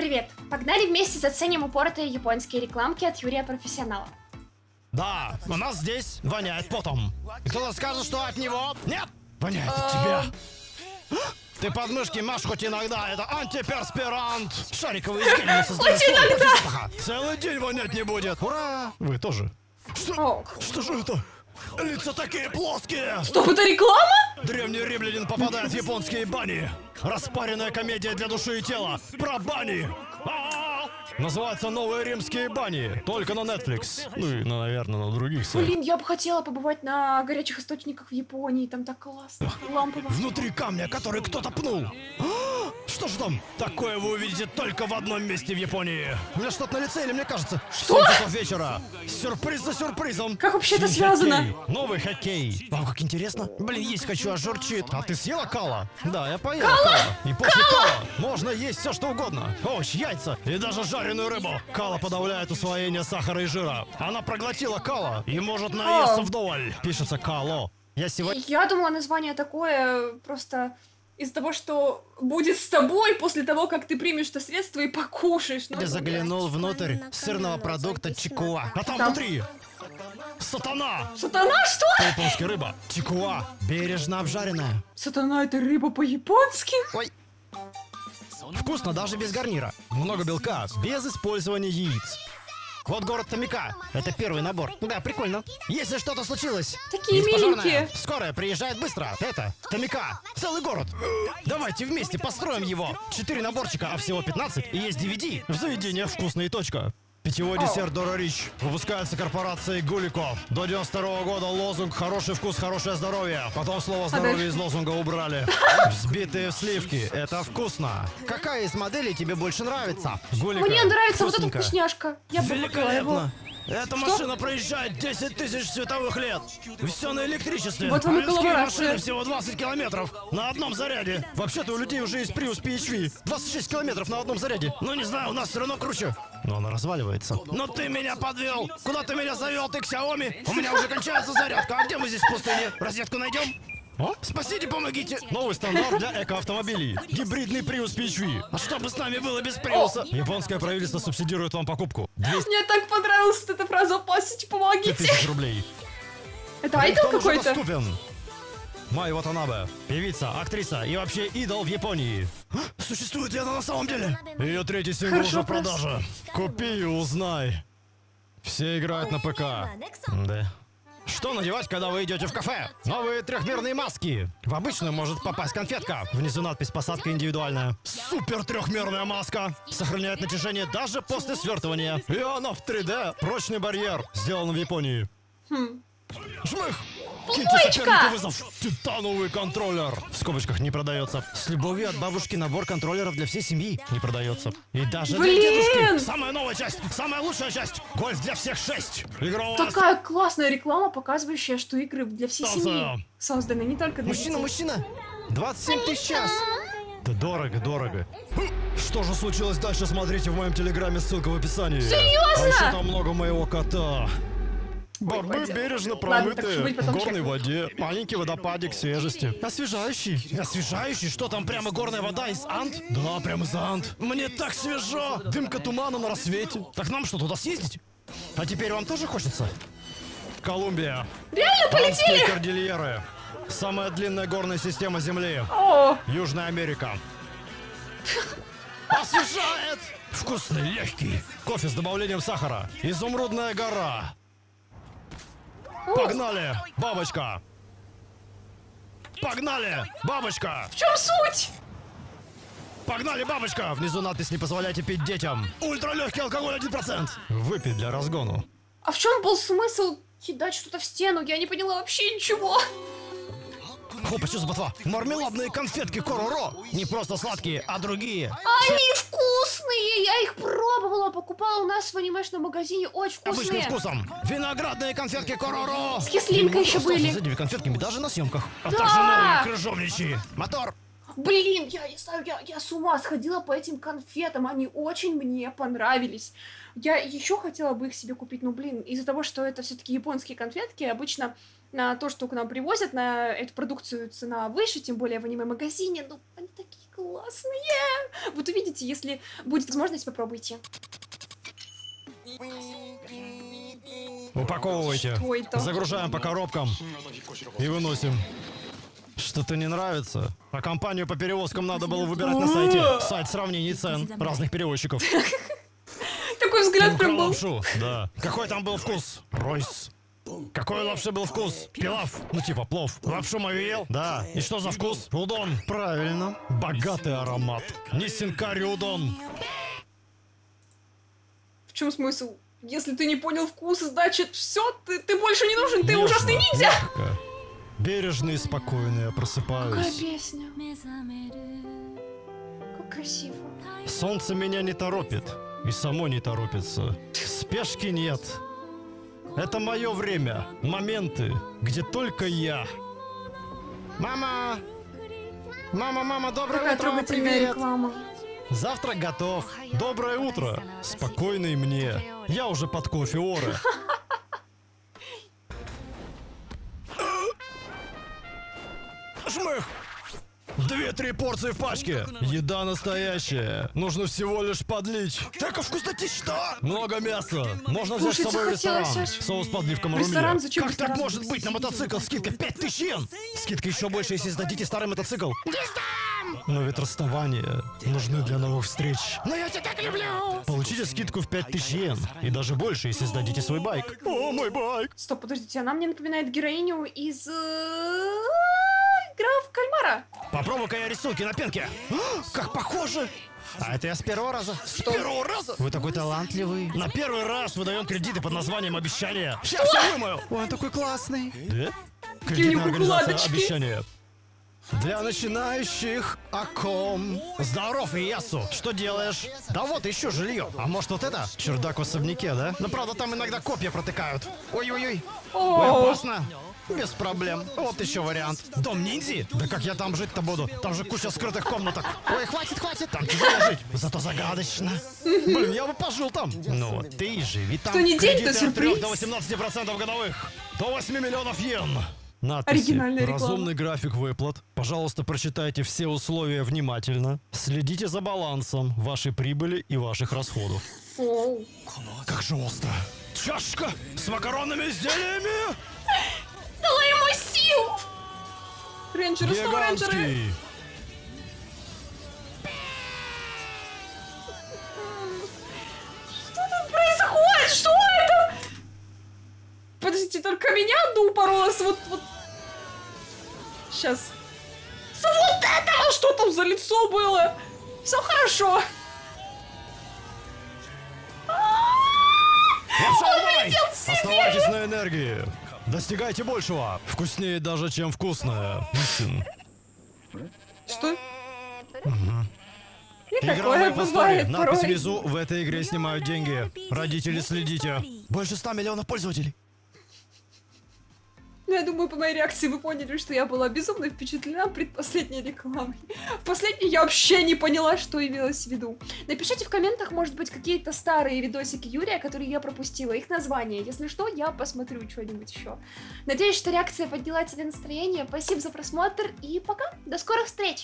привет! Погнали вместе заценим упоротые японские рекламки от Юрия Профессионала. Да, у нас здесь воняет потом. И кто-то скажет, что от него? Нет! Воняет от тебя. Ты подмышки машь хоть иногда, это антиперспирант. Шариковые изделия создают запаха. Целый день вонять не будет. Ура! Вы тоже. Что? Что же это? Лица такие плоские! Стоп, это реклама? Древний римлянин попадает в японские бани. Распаренная комедия для души и тела. Про бани. Называется «Новые римские бани». Только на Netflix. Ну и, наверное, на других сайтах. Блин, я бы хотела побывать на горячих источниках в Японии. Там так классно. Лампово. Внутри камня, который кто-то пнул. Что же там? Такое вы увидите только в одном месте в Японии. У меня что-то на лице или мне кажется? Что? 7 часов вечера. Сюрприз за сюрпризом. Как вообще это связано? Хоккей. Новый хоккей. Вам как интересно? Блин, есть хочу, аж журчит. А ты съела кала? Да, я поел кала. И после кала можно есть все, что угодно. Овощи, яйца и даже жареную рыбу. Кала подавляет усвоение сахара и жира. Она проглотила кала и может наесться вдоволь. Пишется кало. Я думала, название такое просто... из-за того, что будет с тобой после того, как ты примешь это средство и покушаешь. Я заглянул внутрь сырного продукта чикуа. А там внутри сатана! Сатана, что? По-японски рыба. Чикуа. Бережно обжаренная. Сатана — это рыба по-японски? Ой. Вкусно даже без гарнира. Много белка, без использования яиц. Вот город Томика. Это первый набор. Да, прикольно. Если что-то случилось. Такие есть пожарная, миленькие. скорая приезжает быстро. Это Томика. Целый город. Давайте вместе построим его. 4 наборчика, а всего 15. И есть DVD. В заведении «Вкусная точка». Питьевой десерт Дора Рич. Выпускается корпорацией Гулико. До 92 года лозунг «Хороший вкус, хорошее здоровье». Потом слово «здоровье» из лозунга убрали. Взбитые сливки. Это вкусно. Какая из моделей тебе больше нравится? Гулико. Мне нравится вот эта вкусняшка. Я бы выбрала его. Великолепно. Эта машина проезжает 10 тысяч световых лет. Все на электричестве. Вот вам и людские коллаборация. машины всего 20 километров на одном заряде. Вообще-то у людей уже есть Prius PHV. 26 километров на одном заряде. Ну не знаю, у нас все равно круче. Но она разваливается. Но ты меня подвел. Куда ты меня завел, ты Xiaomi? У меня уже кончается зарядка. А где мы здесь в пустыне? Розетку найдем? О? Спасите, помогите! Новый стандарт для экоавтомобилей. Гибридный Prius PHV. А что бы с нами было без Приуса? Японское правительство субсидирует вам покупку. 200 Мне так понравилась вот эта фраза «Спасите, помогите». тысяч рублей. Это айдол Кто уже какой-то? доступен? Май Ватанабе. Певица, актриса и вообще идол в Японии. Существует ли она на самом деле? Ее третий сингл уже в продаже. Купи и узнай. Все играют на ПК. Да. Что надевать, когда вы идете в кафе? Новые трехмерные маски. В обычную может попасть конфетка. Внизу надпись «Посадка индивидуальная». Супер трехмерная маска. Сохраняет натяжение даже после свертывания. И она в 3D. Прочный барьер. Сделан в Японии. Жмых! Киньте сопернику вызов! Титановый контроллер! В скобочках не продается. С любовью от бабушки набор контроллеров для всей семьи не продается. И даже для дедушки. Самая новая часть! Самая лучшая часть! Гольф для всех 6! Игровая... Такая классная реклама, показывающая, что игры для всей семьи созданы, не только для детей. Мужчина! 27 тысяч час! Да дорого. Что же случилось дальше, смотрите в моем телеграме, ссылка в описании. Серьезно? А еще там много моего кота. Бобы бережно промытые в горной воде. Маленький водопадик свежести. Освежающий. Освежающий? Что там, прямо горная вода из Анд? Да, прямо из Анд. Мне так свежо. Дымка тумана на рассвете. Так нам что, туда съездить? А теперь вам тоже хочется? Колумбия. Реально полетели? Андские кордильеры. Самая длинная горная система Земли. О, Южная Америка. Освежает! Вкусный, легкий. Кофе с добавлением сахара. Изумрудная гора. Погнали, бабочка! Погнали, бабочка! в чем суть? Погнали, бабочка! Внизу надпись «Не позволяйте пить детям». Ультралегкий алкоголь 1%. Выпить для разгону. А в чем был смысл кидать что-то в стену? Я не поняла вообще ничего. Хопа, что за ботва? Мармеладные конфетки Короро. Не просто сладкие, а другие. Они вкусные! Я их пробовала, покупала у нас в анимешном магазине. Очень Обычным вкусные. вкусом. Виноградные конфетки Короро. С кислинкой еще были. С этими конфетками даже на съемках. А Да! также новые крыжовничьи. Мотор. Блин, я не знаю, я с ума сходила по этим конфетам, они очень мне понравились. Я еще хотела бы их себе купить, но, блин, из-за того, что это все-таки японские конфетки, обычно на то, что к нам привозят, на эту продукцию цена выше, тем более в аниме-магазине, ну, они такие классные! Вот увидите, если будет возможность, попробуйте. Упаковывайте. Что это? Загружаем по коробкам и выносим. Что-то не нравится? А компанию по перевозкам надо было выбирать на сайте. Сайт сравнений цен разных перевозчиков. Такой взгляд прям был. Лапшу, да. Какой там был вкус? Ройс. Какой лапши был вкус? Пилав. Ну типа плов. Лапшу мою ел? Да. И что за вкус? Удон. Правильно. Богатый аромат. Ниссинкари удон. В чем смысл? Если ты не понял вкус, значит все, ты больше не нужен, ты ужасный ниндзя! Мягко. Бережно и спокойно я просыпаюсь. Какая песня. Как красиво. Солнце меня не торопит. И само не торопится. Спешки нет. Это мое время. Моменты, где только я. Мама! Мама, доброе Какая утро, трогательная привет! реклама. Завтрак готов. Доброе утро. Спокойно и мне. Я уже под кофе Оре. Жмых! 2-3 порции в пачке. Еда настоящая. Нужно всего лишь подлить. Такая вкуснотища! Много мяса. Можно взять с Кушать собой в ресторан. захотелось аж. Соус подливка Ресторан? марумья. Зачем Как ресторан? так может быть? На мотоцикл скидка 5000 йен. Скидка еще больше, если сдадите старый мотоцикл. Но ведь расставания нужны для новых встреч. Но я тебя так люблю! Получите скидку в 5000 йен. И даже больше, если сдадите свой байк. О, мой байк! Стоп, подождите, она мне напоминает героиню из... Игра в кальмара. Попробуй-ка я рисунки на пенке. Как похоже! А это я с первого раза. С первого раза? Вы такой талантливый. На первый раз выдаем кредиты под названием «Обещание». Сейчас я вымою. Ой, он такой классный. Да? Кредитная у него организация укладочки. «Обещание». Для начинающих о ком? Здоров, Иясу. Что делаешь? Да вот, ищу жилье. А может вот это? Чердак в особняке, да? Но правда там иногда копья протыкают. Ой-ой-ой. Ой, опасно. Без проблем. Вот еще вариант. Дом ниндзи? Да как я там жить-то буду? Там же куча скрытых комнаток. Ой, хватит. Там тяжело жить. Зато загадочно. Блин, я бы пожил там. Ну, ты живи там. Что не день, то Кредиты от 3 сюрприз. до 18% годовых. До 8 миллионов йен. Надписи. Оригинальная реклама. Разумный график выплат. Пожалуйста, прочитайте все условия внимательно. Следите за балансом вашей прибыли и ваших расходов. Оу. Как же остро. Чашка с макаронными изделиями. Дала ему сил! Рейнджеры, снова рейнджеры! Гигантский. Что тут происходит? Что это? Подождите, только меня одну упоролась. Вот. Сейчас. Вот это! Что там за лицо было? Все хорошо. Давай! себе! Оставайтесь на энергии. Достигайте большего. Вкуснее даже, чем вкусное. Что? И Игра такое моей бывает Надпись порой. внизу. В этой игре снимают деньги. Родители, следите. Больше 100 миллионов пользователей. Ну, я думаю, по моей реакции вы поняли, что я была безумно впечатлена предпоследней рекламой. В последней я вообще не поняла, что имелось в виду. Напишите в комментах, может быть, какие-то старые видосики Юрия, которые я пропустила, их названия. Если что, я посмотрю что-нибудь еще. Надеюсь, что реакция подняла тебе настроение. Спасибо за просмотр и пока. До скорых встреч!